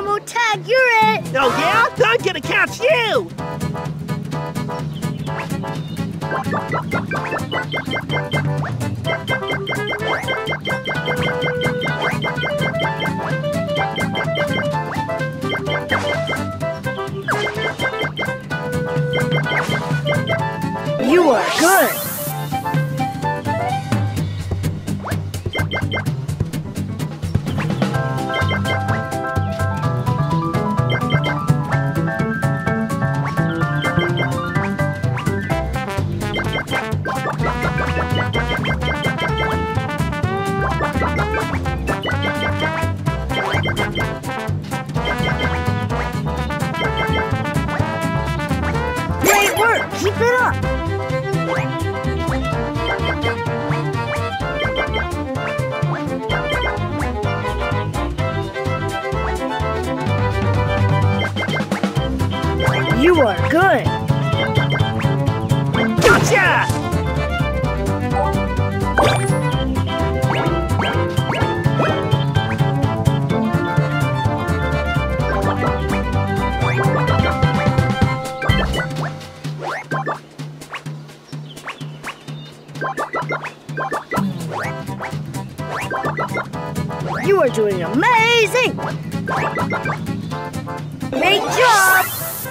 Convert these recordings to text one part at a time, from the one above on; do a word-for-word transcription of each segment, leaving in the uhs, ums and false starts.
Combo, tag, you're it! Oh yeah? I'm gonna catch you! You are good! Great work! Keep it up! You are good! Gotcha! You are doing amazing! Great job!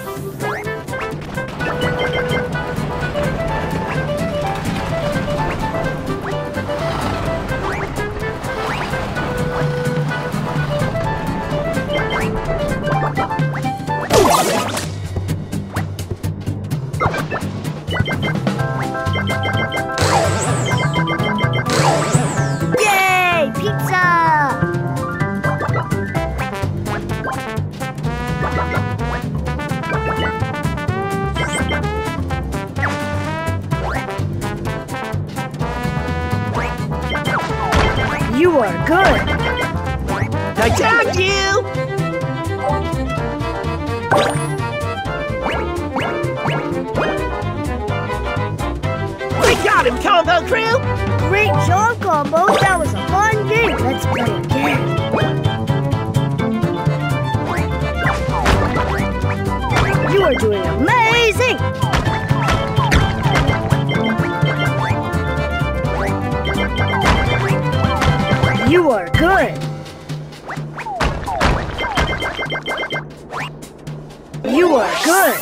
Yay! Pizza! You are good! I tagged you! We got him, Combo Crew! Great job, Combo! That was a fun game! Let's play again! You are doing amazing! You are good! You are good!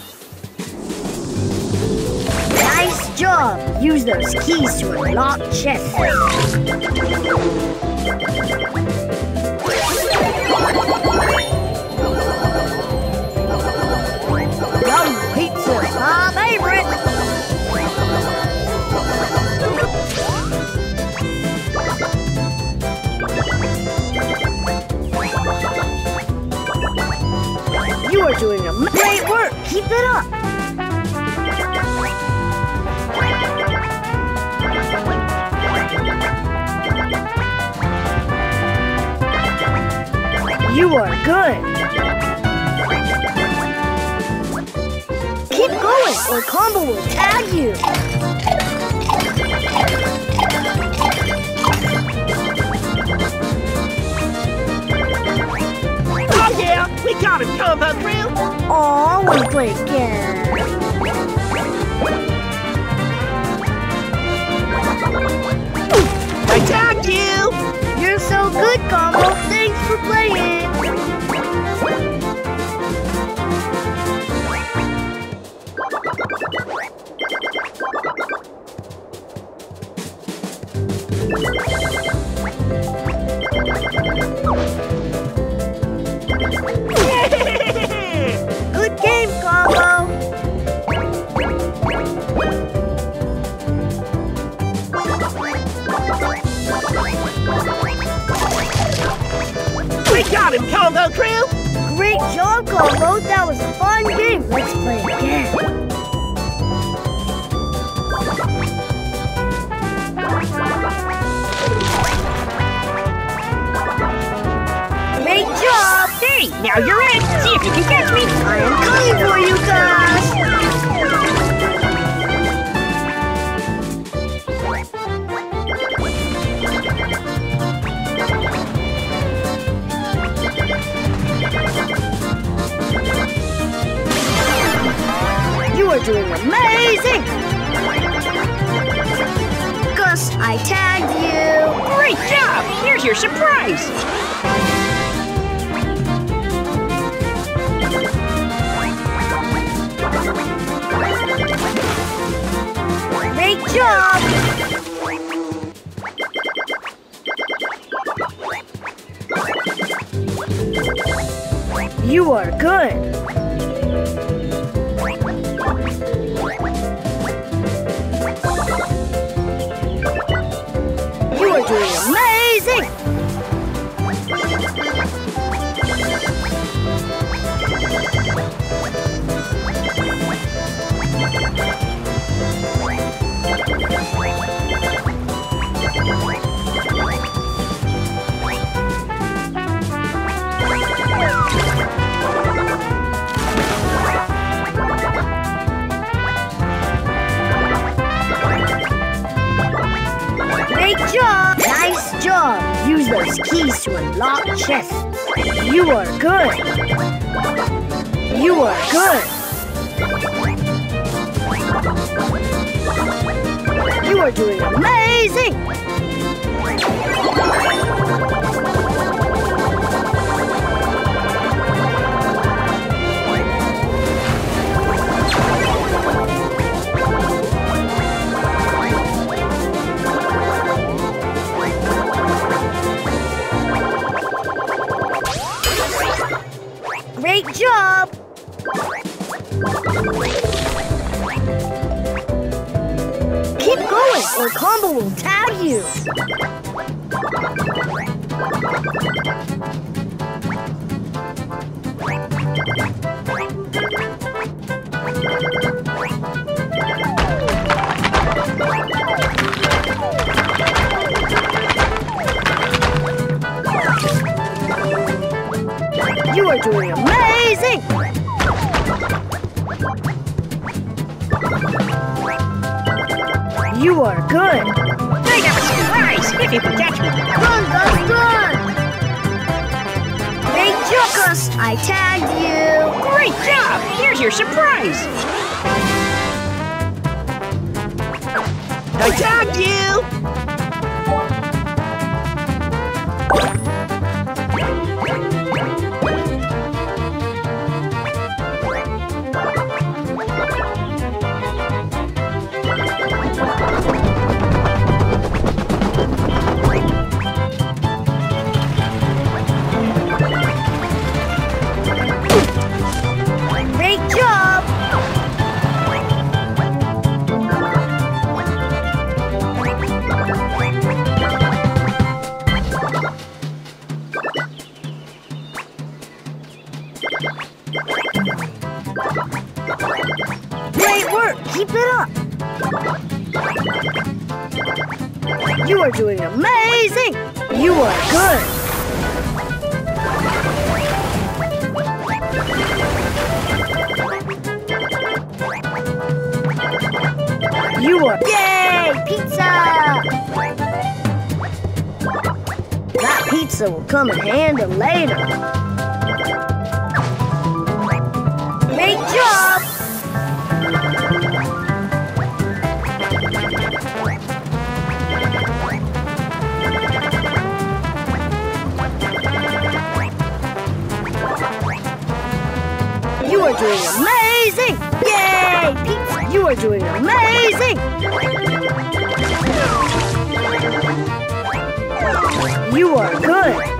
Nice job! Use those keys to unlock chests. Yum pizza, my favorite! You are doing a great work! Keep it up! You are good! Keep going or Combo will tag you! Oh yeah! We got him, Combo Crew! Aw, wanna play again? I tagged you! You're so good, Combo! Thanks for playing! Good game, Combo! We got him, Combo Crew! Great job, Combo! That was a fun game! Let's play again! Great job! Hey, now you're in! See if you can catch me! I am coming for you guys! are doing amazing! Gus, I tagged you! Great job! Here's your surprise! Great job! You are good! You are doing amazing! Great job! Nice job! Use those keys to unlock chests. You are good! You are good! You are doing amazing! Great job! Keep going or Combo will tag you! You are doing amazing! You are good! I have a surprise if you can catch me! Run, Gus, run! Great job, Gus! I tagged you! Great job! Here's your surprise! I tagged you! Great job! Great work! Keep it up! You are doing amazing! You are good! You are... Yay! Pizza! That pizza will come in handy later. Great job! You are doing amazing! Yay! Pizza! You are doing amazing! You are good!